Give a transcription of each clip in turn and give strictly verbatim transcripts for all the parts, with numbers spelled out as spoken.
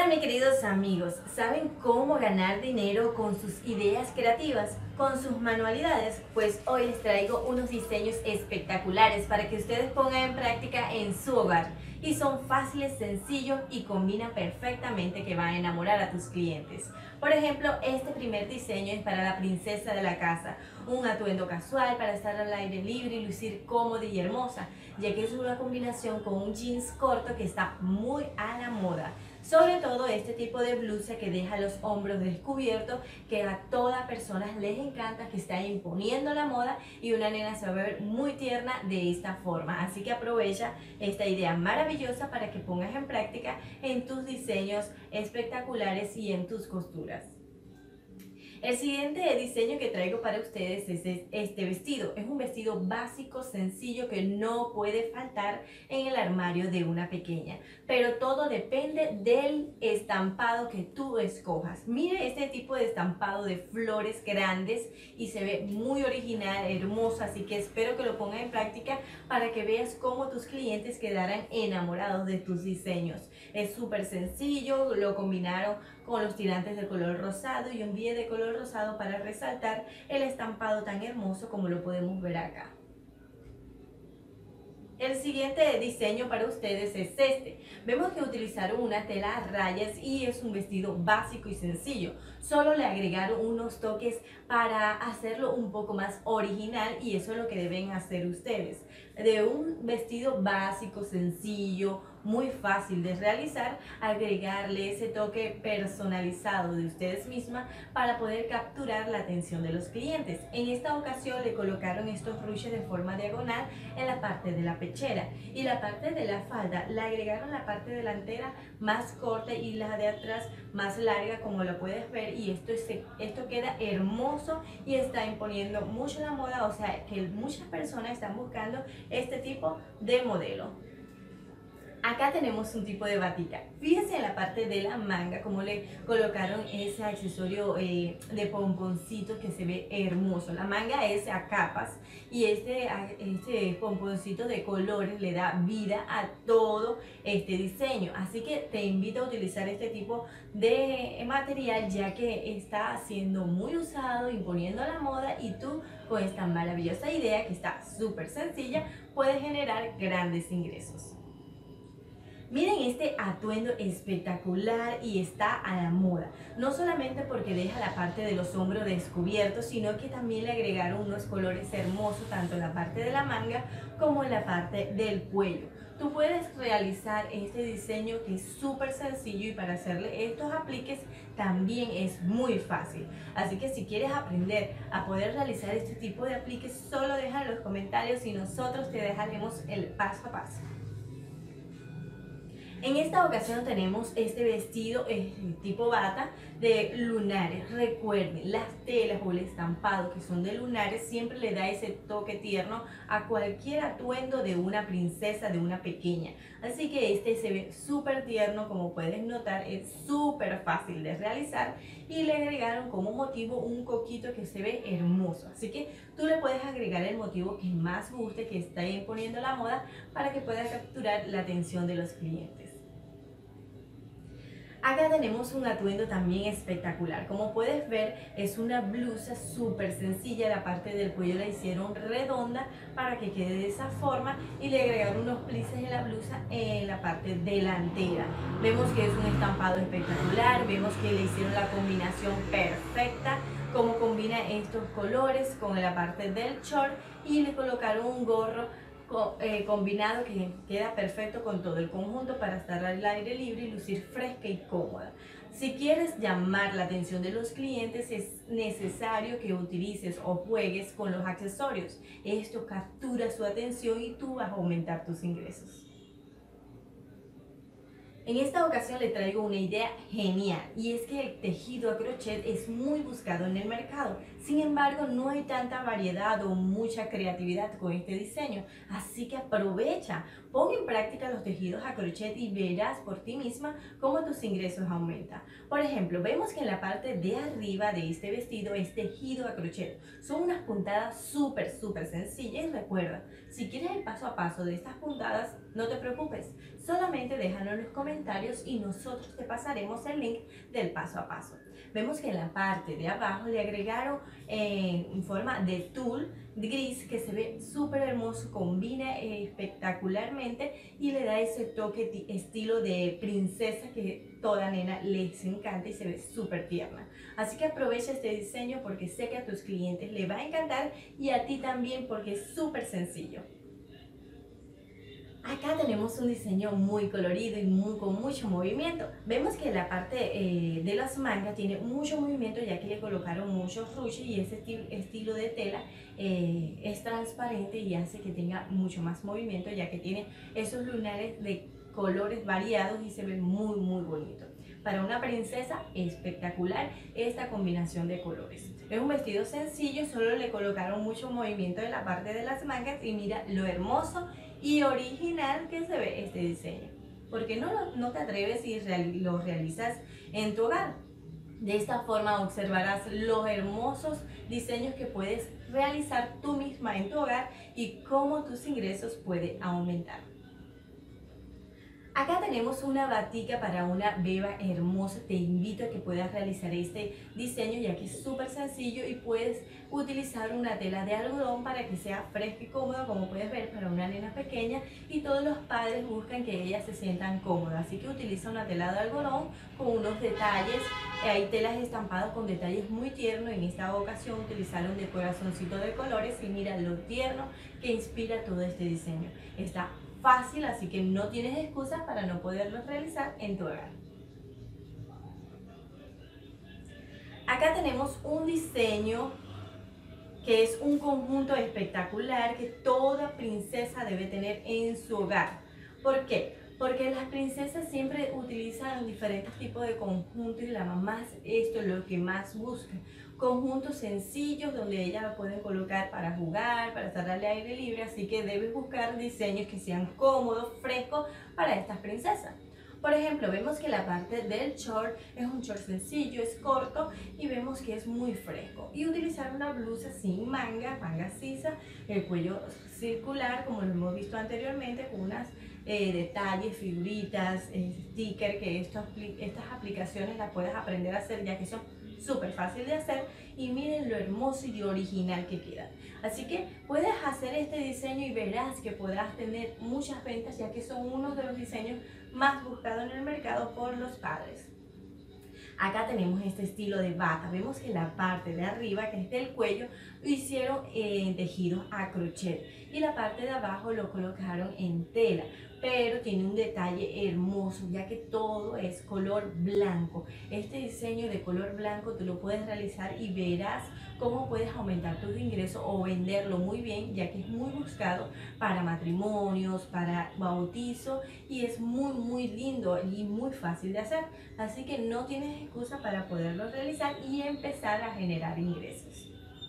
mis queridos amigos, ¿saben cómo ganar dinero con sus ideas creativas, con sus manualidades? Pues hoy les traigo unos diseños espectaculares para que ustedes pongan en práctica en su hogar. Y son fáciles, sencillos y combinan perfectamente que van a enamorar a tus clientes. Por ejemplo, este primer diseño es para la princesa de la casa, un atuendo casual para estar al aire libre y lucir cómoda y hermosa, ya que es una combinación con un jeans corto que está muy a la moda. Sobre todo este tipo de blusa que deja los hombros descubiertos, que a todas personas les encanta, que está imponiendo la moda y una nena se va a ver muy tierna de esta forma. Así que aprovecha esta idea maravillosa para que pongas en práctica en tus diseños espectaculares y en tus costuras. El siguiente diseño que traigo para ustedes es este vestido. Es un vestido básico, sencillo, que no puede faltar en el armario de una pequeña. Pero todo depende del estampado que tú escojas. Mire este tipo de estampado de flores grandes y se ve muy original, hermoso. Así que espero que lo pongas en práctica para que veas cómo tus clientes quedarán enamorados de tus diseños. Es súper sencillo, lo combinaron con los tirantes de color rosado y un bille de color rosado para resaltar el estampado tan hermoso como lo podemos ver acá. El siguiente diseño para ustedes es este. Vemos que utilizaron una tela a rayas y es un vestido básico y sencillo. Solo le agregaron unos toques para hacerlo un poco más original y eso es lo que deben hacer ustedes. De un vestido básico, sencillo, muy fácil de realizar, agregarle ese toque personalizado de ustedes mismas para poder capturar la atención de los clientes. En esta ocasión le colocaron estos ruches de forma diagonal en la parte de la pechera y la parte de la falda le agregaron la parte delantera más corta y la de atrás más larga, como lo puedes ver, y esto, es, esto queda hermoso y está imponiendo mucho la moda, o sea que muchas personas están buscando este tipo de modelo. Acá tenemos un tipo de batica. Fíjense en la parte de la manga como le colocaron ese accesorio eh, de pomponcitos que se ve hermoso. La manga es a capas y este, este pomponcito de colores le da vida a todo este diseño. Así que te invito a utilizar este tipo de material, ya que está siendo muy usado, imponiendo la moda, y tú con esta maravillosa idea que está súper sencilla puedes generar grandes ingresos. Miren este atuendo espectacular y está a la moda, no solamente porque deja la parte de los hombros descubiertos, sino que también le agregaron unos colores hermosos tanto en la parte de la manga como en la parte del cuello. Tú puedes realizar este diseño que es súper sencillo y para hacerle estos apliques también es muy fácil. Así que si quieres aprender a poder realizar este tipo de apliques, solo deja en los comentarios y nosotros te dejaremos el paso a paso. En esta ocasión tenemos este vestido eh, tipo bata de lunares. Recuerden, las telas o el estampado que son de lunares siempre le da ese toque tierno a cualquier atuendo de una princesa, de una pequeña. Así que este se ve súper tierno, como puedes notar, es súper fácil de realizar y le agregaron como motivo un coquito que se ve hermoso. Así que tú le puedes agregar el motivo que más guste, que está imponiendo la moda, para que puedas capturar la atención de los clientes. Acá tenemos un atuendo también espectacular. Como puedes ver, es una blusa súper sencilla. La parte del cuello la hicieron redonda para que quede de esa forma y le agregaron unos plices en la blusa en la parte delantera. Vemos que es un estampado espectacular, vemos que le hicieron la combinación perfecta, como combina estos colores con la parte del short, y le colocaron un gorro Eh, combinado que queda perfecto con todo el conjunto para estar al aire libre y lucir fresca y cómoda. Si quieres llamar la atención de los clientes, es necesario que utilices o juegues con los accesorios. Esto captura su atención y tú vas a aumentar tus ingresos. En esta ocasión le traigo una idea genial, y es que el tejido a crochet es muy buscado en el mercado. Sin embargo, no hay tanta variedad o mucha creatividad con este diseño, así que aprovecha, pon en práctica los tejidos a crochet y verás por ti misma cómo tus ingresos aumentan. Por ejemplo, vemos que en la parte de arriba de este vestido es tejido a crochet. Son unas puntadas súper súper sencillas. Recuerda, si quieres el paso a paso de estas puntadas, No te preocupes, solamente déjalo en los comentarios y nosotros te pasaremos el link del paso a paso. Vemos que en la parte de abajo le agregaron eh, en forma de tul gris que se ve súper hermoso, combina eh, espectacularmente y le da ese toque estilo de princesa que toda nena les encanta y se ve súper tierna. Así que aprovecha este diseño porque sé que a tus clientes les va a encantar y a ti también porque es súper sencillo. Acá tenemos un diseño muy colorido y muy, con mucho movimiento. Vemos que la parte eh, de las mangas tiene mucho movimiento ya que le colocaron muchos ruches y ese esti estilo de tela eh, es transparente y hace que tenga mucho más movimiento ya que tiene esos lunares de colores variados y se ve muy muy bonito. Para una princesa espectacular esta combinación de colores. Es un vestido sencillo, solo le colocaron mucho movimiento en la parte de las mangas y mira lo hermoso y original que se ve este diseño. ¿Por qué no, lo, no te atreves y real, lo realizas en tu hogar? De esta forma observarás los hermosos diseños que puedes realizar tú misma en tu hogar y cómo tus ingresos pueden aumentar. Acá tenemos una batica para una beba hermosa. Te invito a que puedas realizar este diseño ya que es súper sencillo y puedes utilizar una tela de algodón para que sea fresca y cómoda, como puedes ver, para una nena pequeña, y todos los padres buscan que ellas se sientan cómodas, así que utiliza una tela de algodón con unos detalles. Hay telas estampadas con detalles muy tiernos. En esta ocasión utilizaron de corazoncito de colores y mira lo tierno que inspira todo este diseño. Está fácil, así que no tienes excusas para no poderlo realizar en tu hogar. Acá tenemos un diseño que es un conjunto espectacular que toda princesa debe tener en su hogar. ¿Por qué? Porque las princesas siempre utilizan diferentes tipos de conjuntos y la mamá esto es lo que más busca. Conjuntos sencillos donde ellas lo pueden colocar para jugar, para estar al aire libre, así que debes buscar diseños que sean cómodos, frescos para estas princesas. Por ejemplo, vemos que la parte del short es un short sencillo, es corto y vemos que es muy fresco. Y utilizar una blusa sin manga, manga sisa, el cuello circular como lo hemos visto anteriormente, con unas eh, detalles, figuritas, eh, stickers, que esto, estas aplicaciones las puedes aprender a hacer ya que son súper fácil de hacer y miren lo hermoso y original que queda. Así que puedes hacer este diseño y verás que podrás tener muchas ventas ya que son uno de los diseños más buscados en el mercado por los padres. Acá tenemos este estilo de bata. Vemos que la parte de arriba, que es del cuello, lo hicieron en tejidos a crochet y la parte de abajo lo colocaron en tela, pero tiene un detalle hermoso ya que todo es color blanco. Este diseño de color blanco tú lo puedes realizar y verás cómo puedes aumentar tus ingresos o venderlo muy bien ya que es muy buscado para matrimonios, para bautizo y es muy muy lindo y muy fácil de hacer. Así que no tienes excusa para poderlo realizar y empezar a generar ingresos.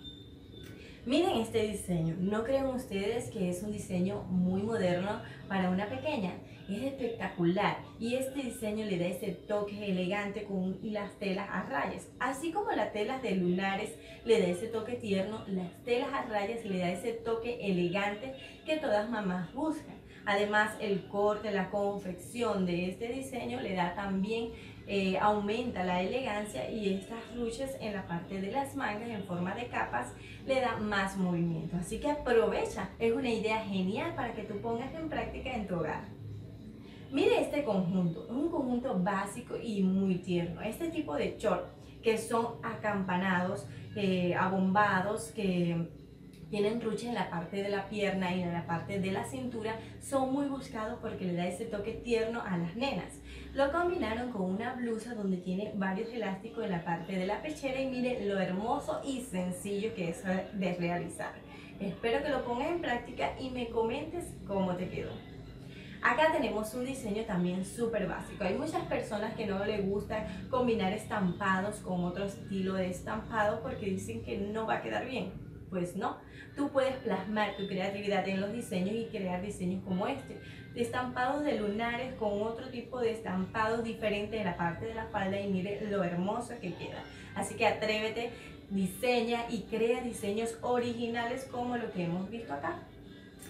Miren este diseño, ¿no creen ustedes que es un diseño muy moderno para una pequeña? Es espectacular y este diseño le da ese toque elegante con las telas a rayas. Así como las telas de lunares le da ese toque tierno, las telas a rayas le da ese toque elegante que todas mamás buscan. Además, el corte, la confección de este diseño le da también, eh, aumenta la elegancia y estas ruches en la parte de las mangas en forma de capas le da más movimiento. Así que aprovecha, es una idea genial para que tú pongas en práctica en tu hogar. Mire este conjunto, es un conjunto básico y muy tierno. Este tipo de short que son acampanados, eh, abombados, que tienen ruches en la parte de la pierna y en la parte de la cintura, son muy buscados porque le da ese toque tierno a las nenas. Lo combinaron con una blusa donde tiene varios elásticos en la parte de la pechera y mire lo hermoso y sencillo que es de realizar. Espero que lo pongas en práctica y me comentes cómo te quedó. Acá tenemos un diseño también súper básico. Hay muchas personas que no les gusta combinar estampados con otro estilo de estampado porque dicen que no va a quedar bien. Pues no, tú puedes plasmar tu creatividad en los diseños y crear diseños como este. De estampados de lunares con otro tipo de estampados diferentes en la parte de la falda y mire lo hermoso que queda. Así que atrévete, diseña y crea diseños originales como lo que hemos visto acá.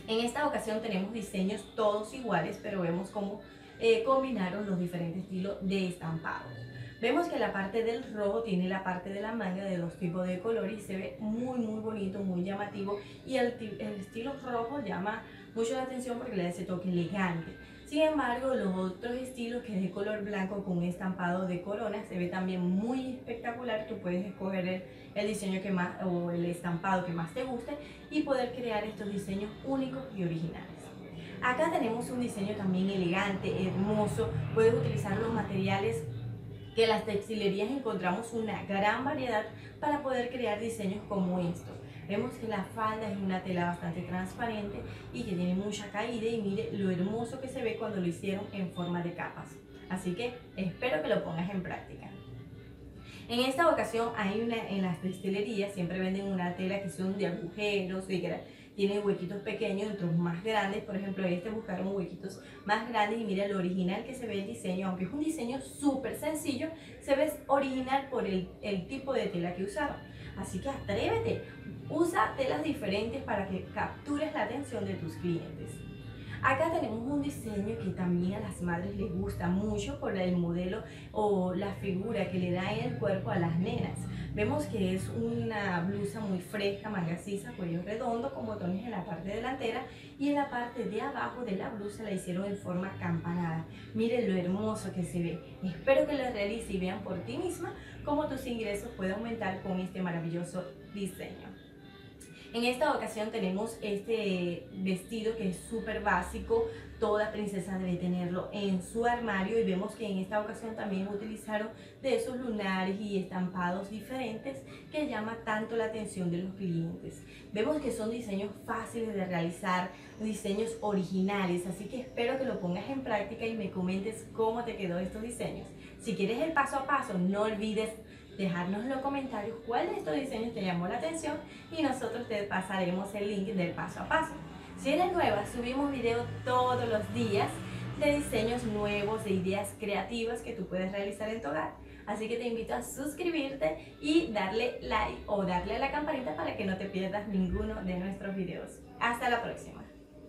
En esta ocasión tenemos diseños todos iguales, pero vemos cómo eh, combinaron los diferentes estilos de estampados. Vemos que la parte del rojo tiene la parte de la manga de dos tipos de colores y se ve muy muy bonito, muy llamativo, y el, el estilo rojo llama mucho la atención porque le da ese toque elegante. Sin embargo, los otros estilos, que es de color blanco con un estampado de corona, se ve también muy espectacular. Tú puedes escoger el, el diseño que más o el estampado que más te guste y poder crear estos diseños únicos y originales. Acá tenemos un diseño también elegante, hermoso. Puedes utilizar los materiales que en las textilerías encontramos una gran variedad para poder crear diseños como estos. Vemos que la falda es una tela bastante transparente y que tiene mucha caída, y mire lo hermoso que se ve cuando lo hicieron en forma de capas. Así que espero que lo pongas en práctica. En esta ocasión hay una, en las textilerías siempre venden una tela que son de agujeros y que tienen huequitos pequeños, otros más grandes. Por ejemplo, este buscaron huequitos más grandes y mira lo original que se ve el diseño. Aunque es un diseño súper sencillo, se ve original por el, el tipo de tela que usaron. Así que atrévete, usa telas diferentes para que captures la atención de tus clientes. Acá tenemos un diseño que también a las madres les gusta mucho por el modelo o la figura que le da en el cuerpo a las nenas. Vemos que es una blusa muy fresca, manga sisa, cuello redondo, con botones en la parte delantera, y en la parte de abajo de la blusa la hicieron en forma campanada. Miren lo hermoso que se ve. Espero que lo realices y vean por ti misma cómo tus ingresos pueden aumentar con este maravilloso diseño. En esta ocasión tenemos este vestido que es súper básico. Toda princesa debe tenerlo en su armario, y vemos que en esta ocasión también utilizaron de esos lunares y estampados diferentes que llama tanto la atención de los clientes. Vemos que son diseños fáciles de realizar, diseños originales, así que espero que lo pongas en práctica y me comentes cómo te quedó estos diseños. Si quieres el paso a paso, no olvides dejarnos en los comentarios cuál de estos diseños te llamó la atención y nosotros te pasaremos el link del paso a paso. Si eres nueva, subimos videos todos los días de diseños nuevos, de ideas creativas que tú puedes realizar en tu hogar. Así que te invito a suscribirte y darle like o darle a la campanita para que no te pierdas ninguno de nuestros videos. Hasta la próxima.